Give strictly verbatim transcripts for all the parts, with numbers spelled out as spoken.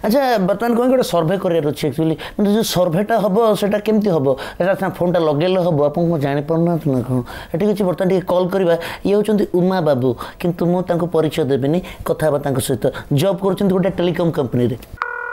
अच्छा बर्तमान कहीं गोटे सर्भे करार अच्छे एक्चुअली मतलब जो सर्भेटा हम सेटा केमती हम एटा फोनटा लगे हम आप जापना ना कौन ये किसी बर्तमान कल करवा ये होती उमा बाबू किंतु मुझे परिचय देविनी कथा सहित जॉब कर गोटे टेलीकॉम कंपनी रे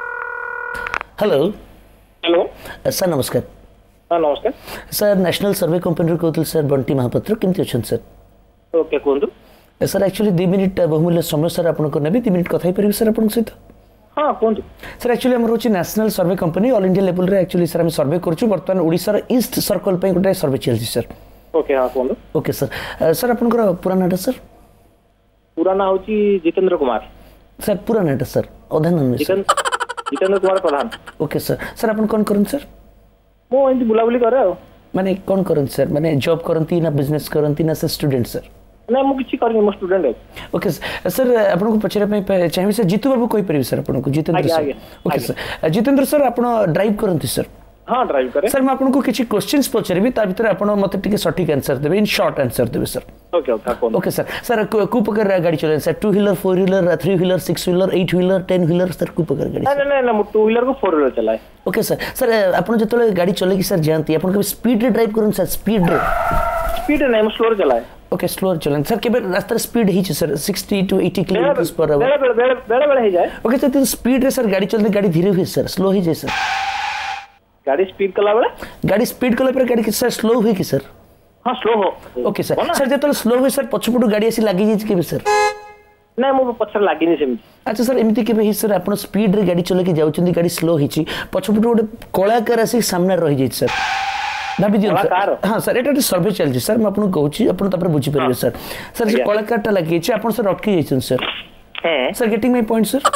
हेलो हेलो सर नमस्कार हाँ नमस्कार सर नेशनल सर्वे कंपनी कहते सर बंटी महापात्र केमती अच्छा सर ओके कहतु सर एक्चुअली दु मिनिट बहुमूल्य समय सर आपको नेबी दु मिनिट कथा पारि सर आप सहित हाँ कहतु सर एक्चुअली आम रोचे national survey company all India level रे एक्चुअली सर हम सर्वे करछु बर्तमान ओडिसा ईस्ट सर्कल पे गोटे सर्वे चलछि सर ओके हाँ कहतु ओके सर सर आपनकर पूरा नाटा सर पूरा ना होची जितेंद्र कुमार सर पूरा नाटा सर अधान Jitendra Kumar Pradhan okay sir sir आपन कोन करन सर मो एंती बुलाबुली करे माने कोन करन सर माने जॉब करंती ना बिजनेस करंती ना सर स्टूडेंट सर ना मु किछि करनी मो स्टूडेंट है ओके सर आपन को पछरे पे चाहिए सर जीतू बाबू कोई परिबे सर आपन को Jitendra sir okay sir Jitendra sir आपन ड्राइव करंती सर हाँ ड्राइव करे सर मैं आपन को किछि क्वेश्चंस पछरेबी ता भीतर आपन मते टिके सटीक आंसर देबे इन शॉर्ट आंसर देबे sir okay okay okay sir sir को प्रकार गाड़ी चले sir two wheeler four wheeler three wheeler six wheeler eight wheeler ten wheeler sir को प्रकार गाड़ी नहीं नहीं नहीं टू व्हीलर को फोर व्हीलर चलाए ओके सर सर आपन जतले गाड़ी चले कि सर जानती आपन कभी स्पीड रे ड्राइव करन सर स्पीड रे स्पीड नहीं हम स्लो चलाए ओके स्लो चलन सर केबे रास्ता स्पीड ही sir sixty to eighty kilometre per hour बेले बेले बेले बेले ही जाए ओके सर स्पीड रे सर गाड़ी चलते गाड़ी धीरे हुई सर स्लो ही जाए सर गाड़ी स्पीड कला बेले गाड़ी स्पीड कला पर गाड़ी सर स्लो हुई कि सर हां स्लो हो ओके सर सर जतले स्लो हुई सर पछपटू गाड़ी आसी लागि जाय केबे सर ना मो पछर लागि नि सेम अच्छा सर एमती केबे ही सर आपण स्पीड रे गाड़ी चले के जाउछंदी गाड़ी स्लो हिची पछपटू गोटे कलाकार आसी सामने रहि जाय सर भाभी दियो सर हां सर एटा सर्वे चल सर मैं आपन कहूची आपन तापर बुझी परिबे सर सर जे कलाकारटा लागि छै आपन सर अटकी जायछन सर हां sir getting my point sir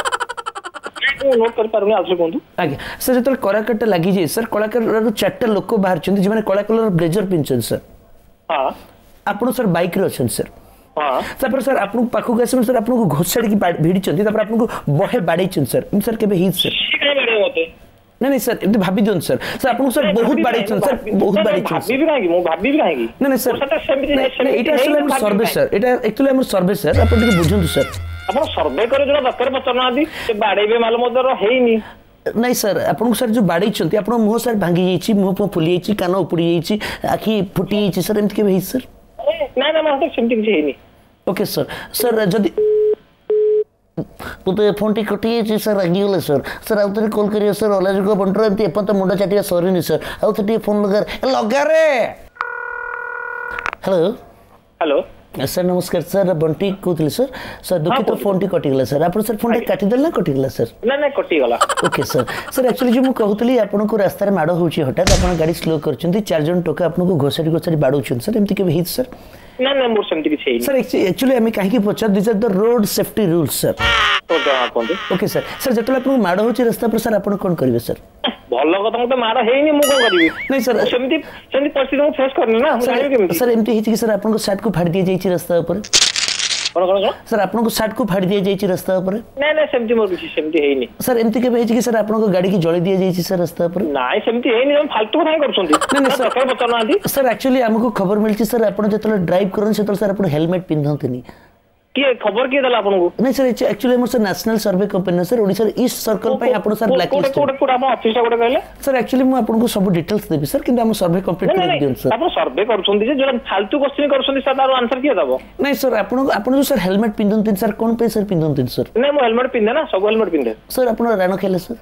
note कर पारबे आजु कोंतु आगे सर जतले कलाकारटा लागि जाय सर कलाकार रो चारटा लोक बाहर छथि जे माने कला कलर ब्लेजर पिनछन सर हां आपन सर बाइक रे अछन सर हां तापर सर आपन पाखु गसन सर आपन को घोसाडी की भिडी छथि तापर आपन को बहे बाडी छन सर सर केबे ही सर काय बाडे होते नहीं नहीं सर एते भाबी दियन सर सर आपन सर बहुत बाडी छन सर बहुत बाडी छन भाबी भी काहे मो भाबी भी काहे नहीं नहीं सर एटा असले हम सर्वे सर एटा एक्चुअली हम सर्वे सर आपन के बुझंतु सर अपन सर्वे करे जो दरकार पचना आदि से बाडे बे माल मदर हेइनी नहीं सर आपन सर जो बाडी छंती आपन मुंह सर भांगी जाईची मुंह फुली जाईची कान उपड़ी जाईची आखी फुटी जाईची सर एमति के भेई सर ना ना मते सेमति किछ हेइनी ओके सर सर जदी तो फोन टी कटी जाईची सर रागी गेले सर सर आउतरे कॉल करियो सर ओला जो बंटर एमति एपन तो मुंडा चाटिया सरीनी सर आउतरे फोन लगा लगा रे हेलो हेलो सर नमस्कार सर बंटी कहते सर सर दुखी तो फोन टी कटिगला सर आप सर फोन काटी देला कटिगला सर ना ना कटिगला ओके सर सर एक्चुअली जो मु कहतली आपन को रास्ता रे माडो होची हटात आपन गाड़ी स्लो करचंती चार जन टोका आपन को घोसाडी घोसाडी बाडौछन सर एमति के हित सर ना ना मोर सेमति किछ हेइ सर एक्चुअली हमें काहे की पछा this are the road safety rules sir okay हां कोंते ओके सर सर जतले आपन माडो होची रास्ता पर सर आपन कोन करबे सर भलो कथा मते मार हेइनी मु कोन करबी नहीं सर सेमति सेमति परिस्थिति मु फेस करनी ना सर केमति सर एमति हिची कि सर आपन को शर्ट को फाड़ दिया जाईची रास्ता ऊपर कोन कोन सर आपन को शर्ट को फाड़ दिया जाईची रास्ता ऊपर नहीं नहीं सेमति मोर किछ सेमति हेइनी सर एमति के भेजी कि सर आपन को गाड़ी की जळी दिया जाईची सर रास्ता ऊपर नाही सेमति हेइनी हम फालतू कथा करछंती नहीं नहीं सर काय बचना आदि सर एक्चुअली हमको खबर मिलची सर आपन जतले ड्राइव करन से तो सर आपन हेलमेट पिनथंतनी की खबर के दला आपन को नहीं सर एक्चुअली हम sir national survey company sir Odisha east circle पे आपन sir black list code code आपन ऑफिस कोड कहले सर एक्चुअली मैं आपन को सब डिटेल्स देबी सर किंतु हम सर्वे कंप्लीट कर दियन सर आपन सर्वे करछंती जे जोरा फालतू क्वेश्चन करछंती सर तार आंसर किए दबो नहीं सर आपन आपन जो सर हेलमेट पिनथंतन सर कोन पे सर पिनथंतन सर नहीं मो हेलमेट पिनदे ना सब हेलमेट पिनदे सर आपन राणो खेले सर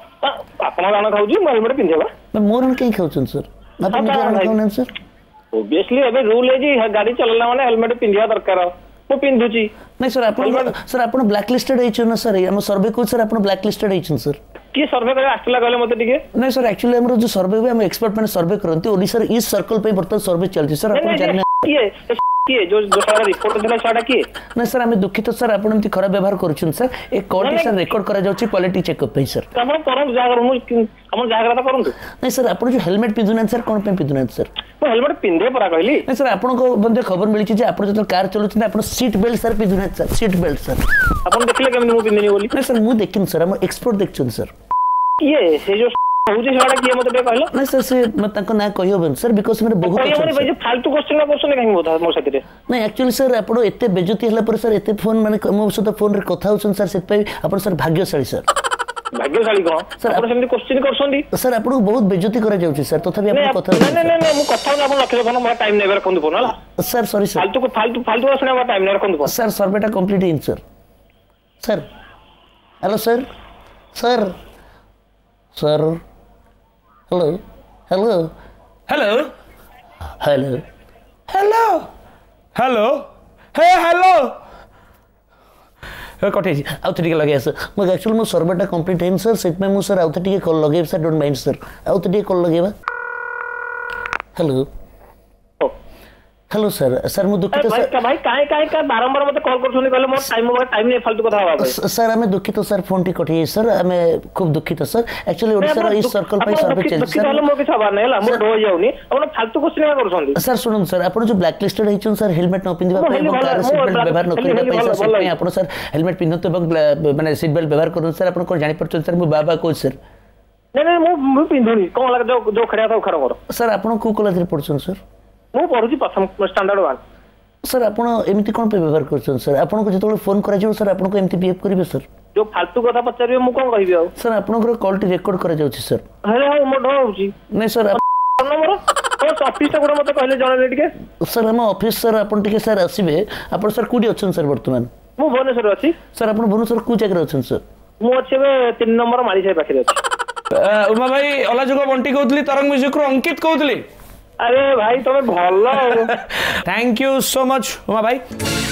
आपन राणो खाउजी मो हेलमेट पिनदेबा मैं मोरन कहीं खाउछन सर आपन राणो खाउन सर ऑब्वियसली अबे रूल है जी गाड़ी चलला माने हेलमेट पिनदिया दरकार मो पिनदुची नहीं सर आपन सर आपन ब्लैक लिस्टेड हेछन ना सर हम सर्वे को सर आपन ब्लैक लिस्टेड हेछन सर की सर्वे करे आस्टला कहले मते टिके नहीं सर एक्चुअली हमरो जो सर्वे हुए हम एक्सपर्ट माने सर्वे करंती ओडिसा रे इस सर्कल पे बर्तन सर्वे चलती सर आपन जाने किए किए जो जो सारा रिपोर्ट देला साडा किए नहीं सर हमें दुखित सर आपन एमती खराब व्यवहार करछन सर एक कॉल सर रिकॉर्ड करा जाउची क्वालिटी चेकअप पे सर हम करम जागर हम जागरता करंतु नहीं सर आपन जो हेलमेट पिदुनन सर कोन पे पिदुनन सर मो हेलमेट पिंदे परा कहली नहीं सर आपन को बंदे खबर मिली जे आपन जत कार चलुछन आपन सीट बेल्ट सर पिदुनन सर सीट बेल्ट सर आपन देखले केमन मु पिंदेनी बोली नहीं सर मु देखिन सर हम एक्सपर्ट देखछन सर किए से जो होउजे साडा किए मते कहलो नहीं सर से मत तक ना कहियोबन सर बिकॉज़ मेरे बहुत अच्छा है भाई फालतू क्वेश्चन ना क्वेश्चन काहे बोथा मोर साथे नहीं एक्चुअली सर आपण एते बेजती हला पर सर एते फोन माने मो सहित फोन रे कथा होछन सर सेत पे आपण सर भाग्यशाली सर भाग्यशाली कौन सर, आपण सेमती क्वेश्चन करछोंदी सर आपको बहुत बेइज्जती करा जाउची सर तथापि नहीं आपण कथा नहीं नहीं नहीं मु कथा आपण रखे फोन मोर टाइम नेबर रखंदु फोन हला सर सॉरी सर फालतू को फालतू फालतू असने मोर टाइम नेबर रखंदु फोन सर सर्वेटा कंप्लीट इन sir sir hello sir sir sir hello hello hello hello hello hello हे हेलो कटे आउ थे लगे सर मुझे एक्चुअली मो सर्वेटा कंप्लीट है सर सेट में मु सर आउ थे कॉल लगे सर डोंट माइंड सर आउ थे कॉल लगेबा हेलो हेलो सर सर मु दुखित भाई सर का भाई काहे काहे का बारंबार मते कॉल करछोंदी कहले मोर टाइम मोर टाइम नै फालतू कथा हवा भाई सर हमें दुखित सर फोन टी कटे सर हमें खूब दुखित सर एक्चुअली ओडिसा इस सर्कल पे सर्वे चेंज सर सर मोर किछ हवा नै हला मोर डो जाउनी आपण फालतू क्वेश्चन करछोंदी सर सुनन सर आपण जो ब्लैक लिस्टेड हिचन सर हेलमेट न पिंदिबा पे एवं कार सीट बेल्ट व्यवहार न करिबा पे सर से आपण सर हेलमेट पिंदत एवं माने सीट बेल्ट व्यवहार करन सर आपण कोन जानि परछन सर मु बाबा को सर नहीं नहीं मु मु पिंधुनी कोन लग जो जो खड़िया था खरा मोर सर आपण को कॉलेज रे पढछन सर मु पढुची प्रथम स्टैंडर्ड वन सर आपण एमती कोन पे व्यवहार करछन सर आपण को जतोले फोन करा जाउ सर आपण को एमती बिहेव करिवे सर जो फालतू कथा पचारियो मु कोन कहिबी आ सर आपण को कॉल टी रिकॉर्ड करा जाउची सर हेलो हां मो डो होची नहीं सर नंबर तो ऑफिस टा मते कहले जणे टिके सर हम ऑफिस सर आपण टिके सर आसीबे आपण सर कुडी अछन सर वर्तमान मु भुवनेश्वर अछि सर आपण भुवनेश्वर को जगह अछन सर मु अछि बे तीन नंबर माली साहेब पाखे अछि उमा भाई अलाजुग बंटी कहतली तरंग म्यूजिक रो अंकित कहतली अरे भाई तमे भलो thank you so much Uma भाई